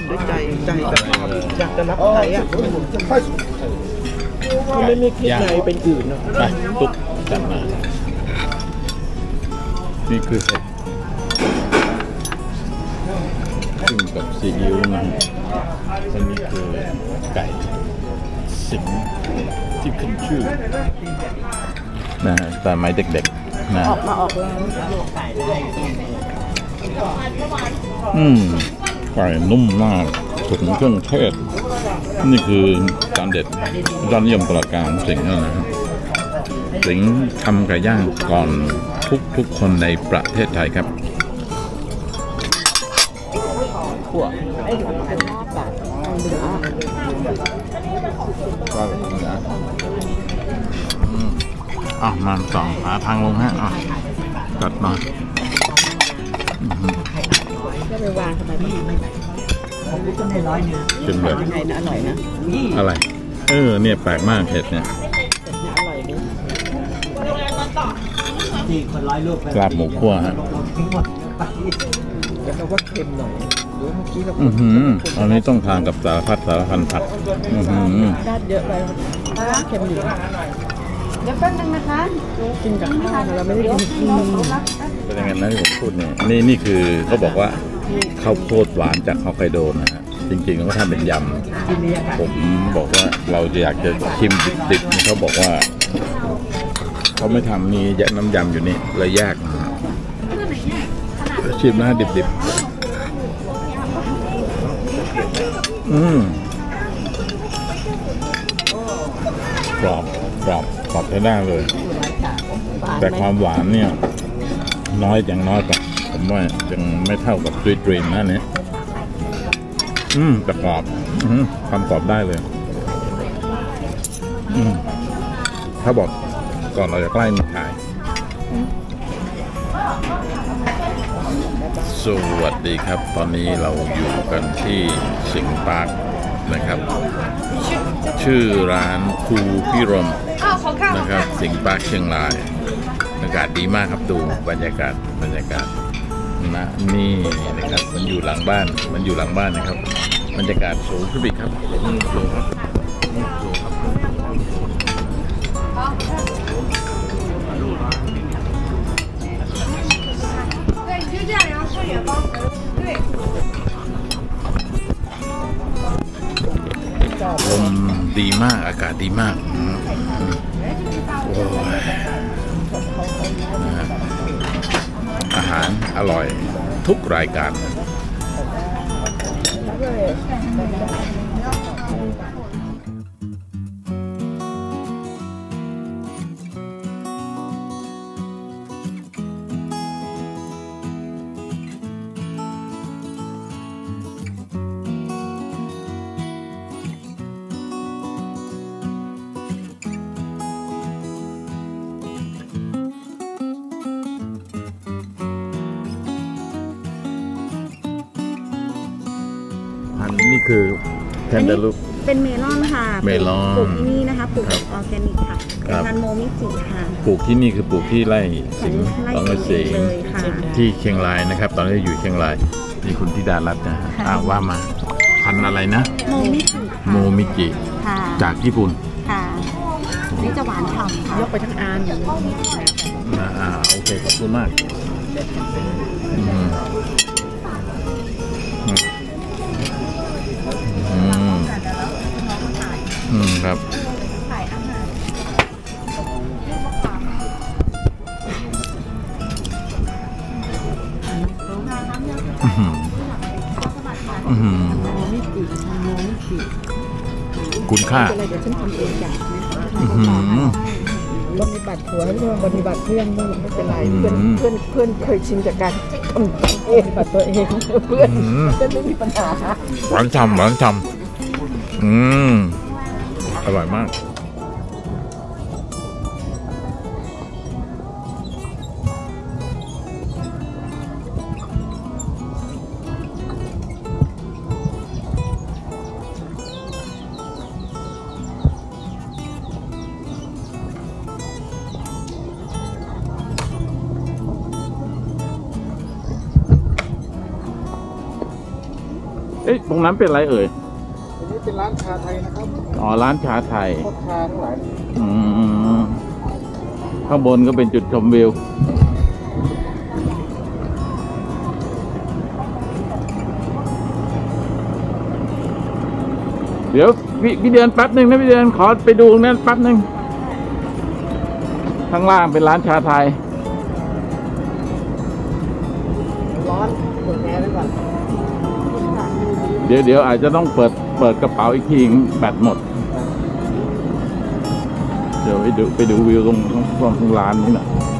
ด้วยใจแบบอยากจะรับใช้อ่ะมันไม่มีคิดอะไรเป็นอื่นเนาะไปตุ๊กจัดมานี่คือเห็ดซึ่งกับซีอิ๊วนะอันนี้คือไก่สิงที่ขึ้นชื่อนะแต่ไม้เด็กๆนะออกร้านไก่นุ่มมากถึงเครื่องเทศนี่คือจานเด็ดยอดนิยมตลอดกาลสิงห์นะครับสิงห์ทำไก่ย่างก่อนทุกคนในประเทศไทยครับขั่วไอ้หนูเป็นรอบแบบเนื้อมาส่องหาทางลงฮะจัดมาจะไปวางทำไมไม่ผมรู้กันในร้อยเนี่ยชิมเลยยังไงนะอร่อยนะอะไรเนี่ยแปลกมากเห็ดเนี่ยอร่อยดิกลาบหมูคั่วฮะแล้วก็เค็มหน่อยอันนี้ต้องทานกับสารพันผัดราดเยอะไปเค็มอยู่เดี๋ยวแป๊บนึงนะคะกินกับข้าวเราไม่ได้กินเป็นยังไงนะที่ผมพูดเนี่ยนี่คือเขาบอกว่าข้าวโพดหวานจากฮอกไกโดนะฮะจริงๆเขาทำเป็นยำผมบอกว่าเราจะอยากจะชิมดิบๆเขาบอกว่าเขาไม่ทำมีน้ำยำอยู่นี่เลยแยกชิมนะดิบๆกรอบใช้ได้เลยแต่ความหวานเนี่ยน้อยอย่างน้อยกว่าผมว่ายังไม่เท่ากับสวีทดรีมนะเนี่ยแต่กรอบความกรอบได้เลยถ้าบอกก่อนเราจะใกล้มาขายสวัสดีครับตอนนี้เราอยู่กันที่สิงห์ปาร์คนะครับชื่อร้านภูพิรมนะครับสิงห์ปาร์คเชียงรายอากาศดีมากครับดูบรรยากาศนะนี่นะครับมันอยู่หลังบ้านนะครับบรรยากาศสูงขึ้นไปครับสูงครับลมดีมากอากาศดีมากอาหารอร่อยทุกรายการนี่คือแคนเดลูปเป็นเมลอนค่ะเมลอนปลูกที่นี่นะคะปลูกแบบออร์แกนิกค่ะเป็นพันธุ์โมมิจิค่ะปลูกที่นี่คือปลูกที่ไร่สิงห์สิงห์ที่เชียงรายนะครับตอนนี้อยู่เชียงรายนี่คุณธิดารัตน์นะว่ามาพันธุ์อะไรนะโมมิจิจากญี่ปุ่นค่ะนี่จะหวานฉ่ำค่ะยกไปทั้งอันโอเคขอบคุณมากครับคุณค่าอะไรเดี๋ยวฉันทำเองจ้ะบริบัติผัวให้ด้วยบริบัติเพื่อนด้วยไม่เป็นไรเพื่อนเคยชิมจากการทำเองแบบตัวเองเพื่อนไม่มีปัญหาหวานฉ่ำอร่อยมากเอ๊ะตรงนั้นเป็นอะไรเอ่ยอันนี้เป็นร้านชาไทยนะครับอ๋อร้านชาไทยพวกชาทั้งหลายอืมข้างบนก็เป็นจุดชมวิว เดี๋ยวพี่เดือนแป๊บหนึ่งนะพี่เดือนขอไปดูตรงนั้นแป๊บหนึ่งข้างล่างเป็นร้านชาไทยร้อนกดแอร์ไว้ก่อนเดี๋ยวอาจจะต้องเปิดกระเป๋าอีกทีแบตหมด เดี๋ยวไปดูวิวตรงร้านนี้หน่อย